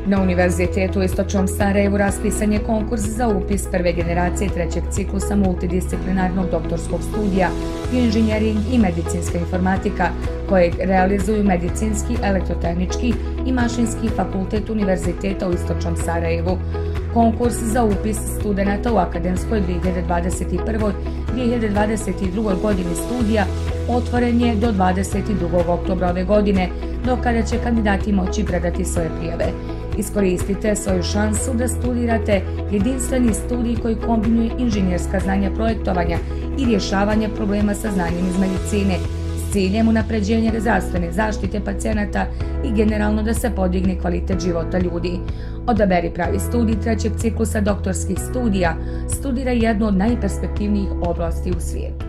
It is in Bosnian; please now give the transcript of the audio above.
Na Univerzitetu u Istočnom Sarajevu raspisan je konkurs za upis prve generacije trećeg ciklusa multidisciplinarnog doktorskog studija Bioinženjering i medicinska informatika, kojeg realizuju Medicinski, Elektrotehnički i Mašinski fakultet Univerziteta u Istočnom Sarajevu. Konkurs za upis studenata u akademskoj 2021-2022. godini studija otvoren je do 22. oktobra ove godine, do kada će kandidati moći predati svoje prijave. Iskoristite svoju šansu da studirate jedinstveni studij koji kombinuje inženjerska znanja projektovanja i rješavanja problema sa znanjem iz medicine s ciljem unapređenja zdravstvene zaštite pacijenata i generalno da se podigne kvalitet života ljudi. Odaberi pravi studij trećeg ciklusa doktorskih studija, studiraj jednu od najperspektivnijih oblasti u svijetu.